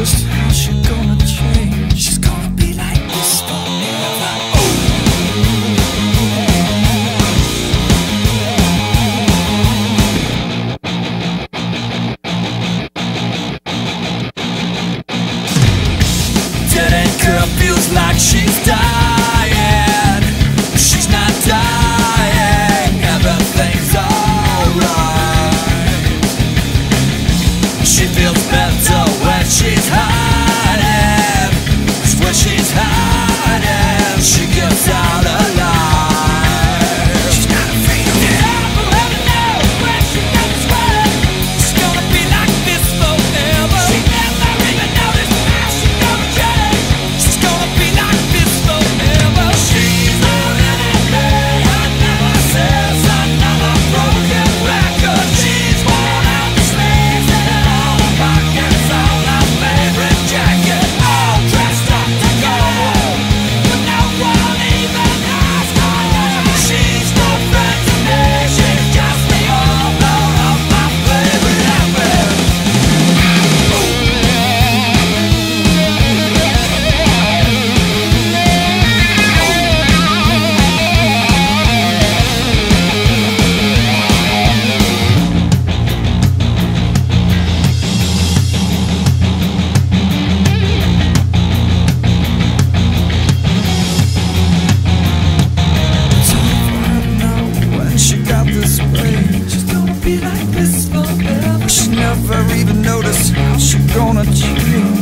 noticed how she gonna change. She's gonna be like this forever. Dead end girl feels like she's dying. She's not dying, everything's alright. She feels better when she's hiding. 'Cause when she's hiding, she gets out alive. She's not afraid of it. Whoever knows when she gets sweat, she's gonna be like this forever. She never even noticed how she's gonna change. She's gonna be like this forever. She's already made her nemesis, another broken record. She's worn out the sleeves and all the pockets on her favorite jacket, all dressed up to go, but no one even asks her name. She's no friend to me, she's just the owner of my favorite outfit. When she got this way, she's gonna be like this forever. She never even noticed how she gonna change.